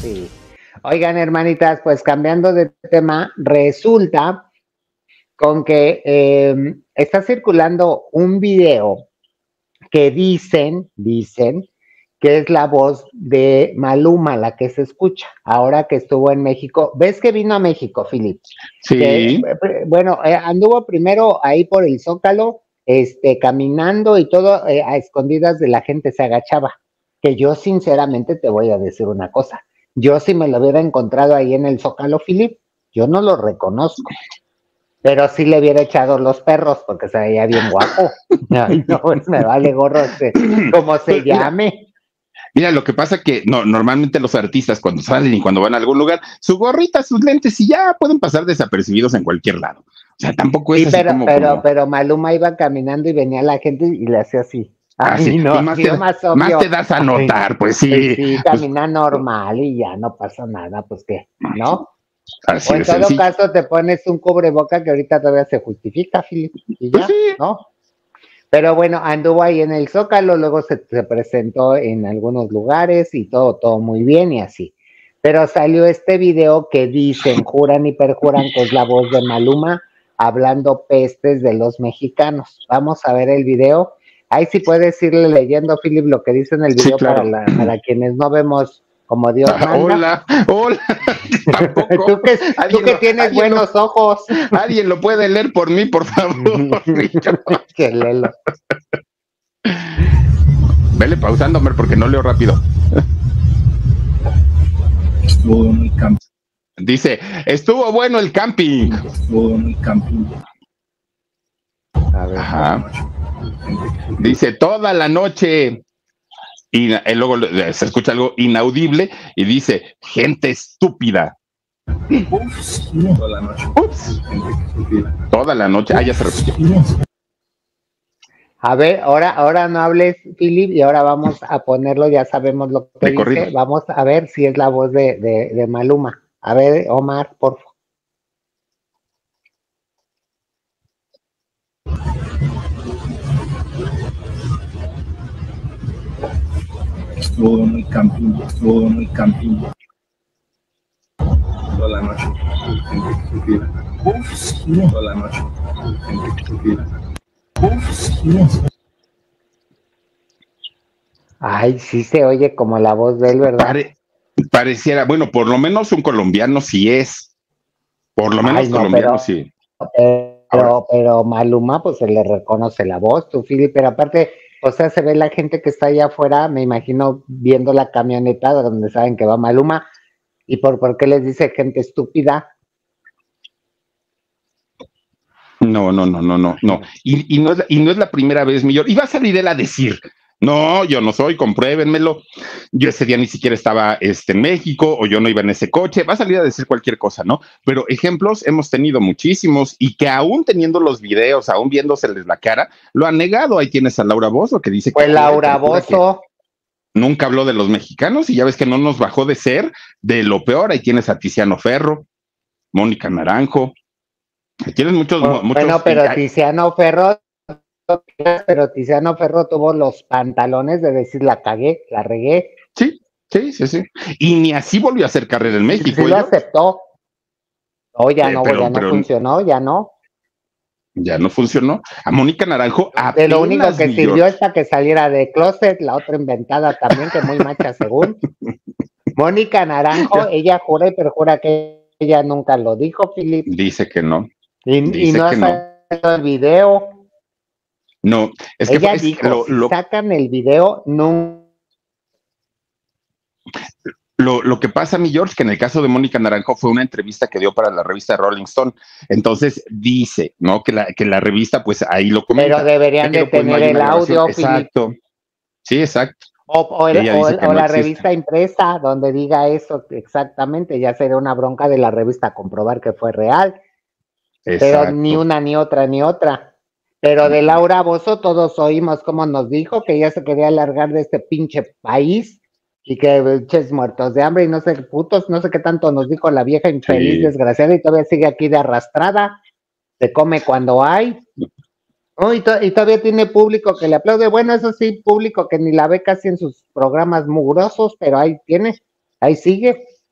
Sí. Oigan, hermanitas, pues cambiando de tema, resulta con que está circulando un video que dicen que es la voz de Maluma, la que se escucha, ahora que estuvo en México. ¿Ves que vino a México, Philip? Que, Sí. bueno, anduvo primero ahí por el Zócalo, caminando y todo a escondidas de la gente se agachaba. Que yo sinceramente te voy a decir una cosa. Yo si me lo hubiera encontrado ahí en el Zócalo, Philip, yo no lo reconozco. Pero sí le hubiera echado los perros porque se veía bien guapo. Ay, no, pues me vale gorro como se llame. Mira, lo que pasa que no, normalmente los artistas cuando salen y cuando van a algún lugar, su gorrita, sus lentes y ya pueden pasar desapercibidos en cualquier lado. O sea, tampoco es Sí, así pero Maluma iba caminando y venía la gente y le hacía así. Ay, así. no, Pues ha sido más más obvio. te das a Ay, notar, pues pues sí. sí, Pues, camina normal y ya no pasa nada, pues qué, ¿no? así O en de todo sencillo. caso te pones un cubreboca que ahorita todavía se justifica, Philip, y Pues ya, sí. ¿no? Pero bueno, anduvo ahí en el Zócalo, luego se presentó en algunos lugares y todo muy bien y así. Pero salió este video que dicen, juran y perjuran que es la voz de Maluma hablando pestes de los mexicanos. Vamos a ver el video. Ahí sí puedes irle leyendo, Philip, lo que dice en el Sí, video claro. para quienes no vemos como Dios manda. Hola, tampoco. Tú que tienes buenos ojos. Alguien lo puede leer por mí, por favor. Que lelo. Vele pausando, Mer, porque no leo rápido. Estuvo bueno el camping. Dice, estuvo bueno el camping. Estuvo bueno el camping. A ver. Ajá. Dice, toda la noche. Y luego se escucha algo inaudible y dice, gente estúpida. Ups, toda la noche. Ups. Toda la noche. Ah, ya se repitió. A ver, ahora no hables, Philip, y ahora vamos a ponerlo, ya sabemos lo que De dice. corrido. Vamos a ver si es la voz de Maluma. A ver, Omar, por favor. Estuvo bueno el camping. Estuvo bueno el camping. Toda la noche. Gente estúpida. Ups, toda la noche. Gente estúpida. Ups, Ay, sí se oye como la voz de él, ¿verdad? Pareciera, bueno, por lo menos un colombiano sí es. Por lo menos Ay, no, colombiano sí. Pero Maluma, pues se le reconoce la voz, tú, Philip, pero aparte, o sea, se ve la gente que está allá afuera, me imagino, viendo la camioneta donde saben que va Maluma, y por qué les dice gente estúpida. No. Y no es la primera vez, Millor. Y va a salir él a decir, no, yo no soy, compruébenmelo. Yo ese día ni siquiera estaba en México o yo no iba en ese coche. Va a salir a decir cualquier cosa, ¿no? Pero ejemplos hemos tenido muchísimos y que aún teniendo los videos, aún viéndoseles la cara, lo han negado. Ahí tienes a Laura Bozzo que dice pues que Laura Bozzo nunca habló de los mexicanos y ya ves que no nos bajó de ser de lo peor. Ahí tienes a Tiziano Ferro, Mónica Naranjo. Tienes muchos. Bueno, pero Tiziano Ferro tuvo los pantalones de decir la cagué, la regué. Sí. Y ni así volvió a hacer carrera en México. Sí lo aceptó. No, ya no funcionó, ya no. Ya no funcionó. A Mónica Naranjo de lo único que sirvió es para que saliera de closet, la otra inventada también, que muy macha según. Mónica Naranjo, ella jura y perjura que ella nunca lo dijo, Philip. Dice que no. Y no ha salido el video. No, es ella que dijo, si sacan el video, no. Lo que pasa, mi George, que en el caso de Mónica Naranjo fue una entrevista que dio para la revista Rolling Stone. Entonces dice, ¿no? Que la revista, pues ahí lo comenta. Pero deberían de tener el audio, exacto. Sí, exacto. O la revista impresa, donde diga eso exactamente, ya sería una bronca de la revista comprobar que fue real. Exacto. Pero ni una, ni otra. Pero de Laura Bozzo todos oímos cómo nos dijo que ella se quería largar de este pinche país y que ches muertos de hambre y no sé putos, no sé qué tanto nos dijo la vieja infeliz, desgraciada, y todavía sigue aquí de arrastrada, se come cuando hay. Oh, y todavía tiene público que le aplaude. Bueno, eso sí, público que ni la ve casi en sus programas mugrosos, pero ahí tiene, ahí sigue.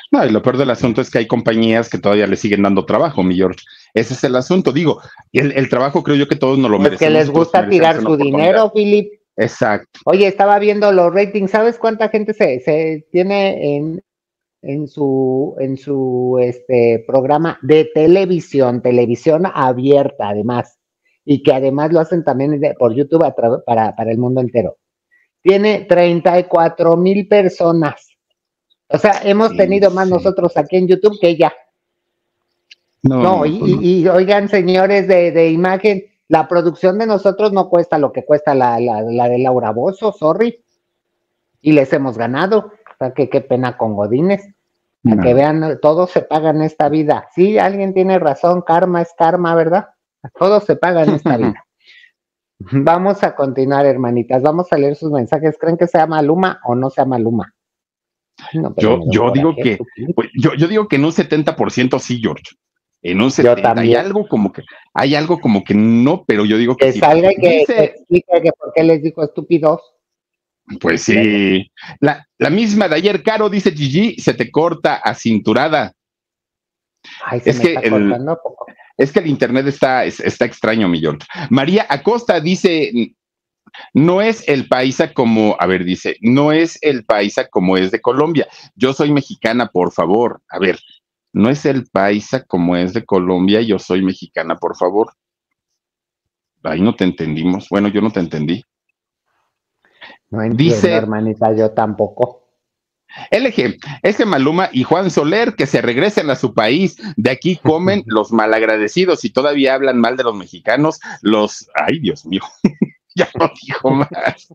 No, y lo peor del asunto es que hay compañías que todavía le siguen dando trabajo, mi George. Ese es el asunto, digo, el trabajo creo yo que todos nos lo merecemos. Que les gusta tirar su dinero, Philip. Exacto. Oye, estaba viendo los ratings, ¿sabes cuánta gente se tiene en su programa de televisión abierta, además, y que además lo hacen también por YouTube para el mundo entero? Tiene 34,000 personas. O sea, hemos tenido más nosotros aquí en YouTube que ella. No, y oigan, señores de imagen, la producción de nosotros no cuesta lo que cuesta la de Laura Bozzo, sorry. Y les hemos ganado. O sea, que qué pena con Godínez. Para que vean, todo se paga en esta vida. Sí, alguien tiene razón, karma es karma, ¿verdad? Todo se paga en esta vida. Vamos a continuar, hermanitas. Vamos a leer sus mensajes. ¿Creen que sea Maluma o no sea Maluma? No, yo digo que pues, yo digo que en un 70% sí, George. En un 70% hay algo como que no, pero yo digo que sí. Salga y que explique que por qué les dijo estúpidos. Pues sí. La misma de ayer, Caro, dice Gigi, se te corta acinturada. Ay, es que el internet está extraño, mi George. María Acosta dice, no es el paisa como, a ver, dice, no es el paisa como es de Colombia. Yo soy mexicana, por favor. A ver, no es el paisa como es de Colombia, yo soy mexicana, por favor. Ahí no te entendimos. Bueno, yo no te entendí. No entiendo, dice, hermanita, yo tampoco. LG, es que Maluma y Juan Soler que se regresen a su país, de aquí comen los malagradecidos y todavía hablan mal de los mexicanos, ay Dios mío, ya no dijo más.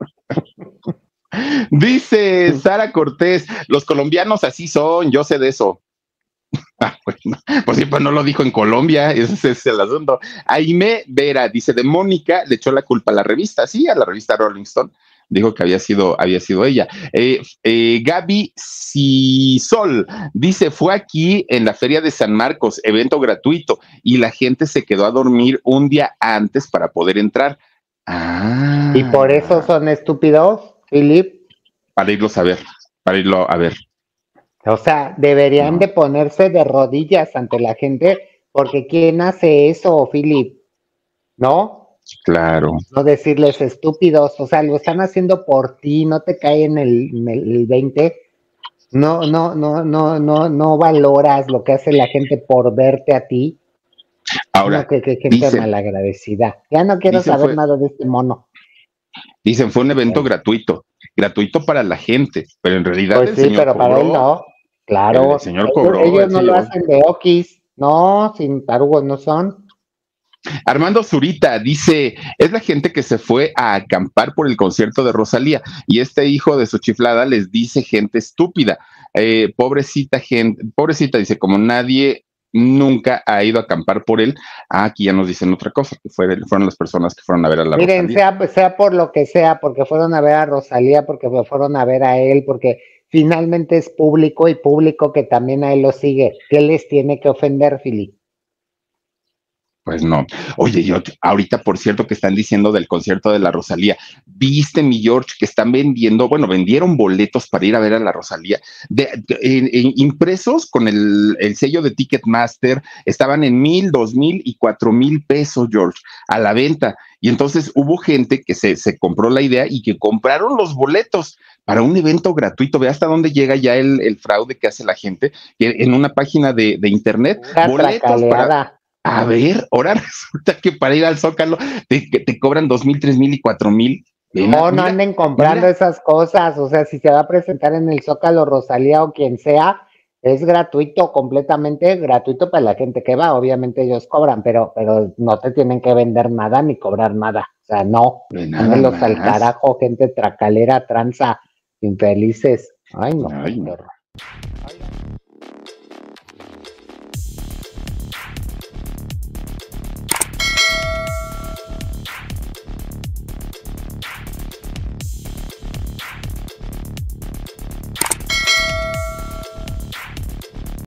Dice Sara Cortés, los colombianos así son, yo sé de eso. Bueno, pues sí, pues no lo dijo en Colombia, ese es el asunto. Aime Vera dice, de Mónica le echó la culpa a la revista, sí, a la revista Rolling Stone. Dijo que había sido ella. Gaby Cisol dice, fue aquí en la Feria de San Marcos, evento gratuito, y la gente se quedó a dormir un día antes para poder entrar. ¿Y por eso son estúpidos, Philip? Para irlo a ver. O sea, deberían de ponerse de rodillas ante la gente, porque ¿quién hace eso, Philip? ¿No? Claro. No decirles estúpidos, o sea, lo están haciendo por ti, no te cae en el 20. No valoras lo que hace la gente por verte a ti. Ahora, que gente malagradecida. Ya no quiero saber nada de este mono. Dicen, fue un evento gratuito para la gente, pero en realidad pues el sí, señor pero cobró, para él no. Claro. El señor cobró. Ellos no lo hacen de okis, no, sin tarugos no son. Armando Zurita dice, es la gente que se fue a acampar por el concierto de Rosalía y este hijo de su chiflada les dice gente estúpida. Pobrecita gente, dice, como nadie nunca ha ido a acampar por él. Aquí ya nos dicen otra cosa, que fueron las personas que fueron a ver a la Rosalía. Miren, sea por lo que sea, porque fueron a ver a Rosalía, porque fueron a ver a él, porque finalmente es público y público que también a él lo sigue. ¿Qué les tiene que ofender, Fili? Pues no. Oye, yo ahorita, por cierto, que están diciendo del concierto de la Rosalía, ¿viste, mi George, que están vendieron boletos para ir a ver a la Rosalía, impresos con el sello de Ticketmaster, estaban en 1,000, 2,000 y 4,000 pesos, George, a la venta. Y entonces hubo gente que se compró la idea y que compraron los boletos para un evento gratuito. Ve hasta dónde llega ya el fraude que hace la gente, que en una página de internet, boletos para... A ver, ahora resulta que para ir al Zócalo te cobran 2,000, 3,000 y 4,000. No anden comprando esas cosas. O sea, si se va a presentar en el Zócalo Rosalía o quien sea, es gratuito, completamente gratuito para la gente que va. Obviamente ellos cobran, pero no te tienen que vender nada ni cobrar nada. O sea, no. Mándenlos al carajo, gente tracalera, tranza, infelices. Ay, no. Ay, no.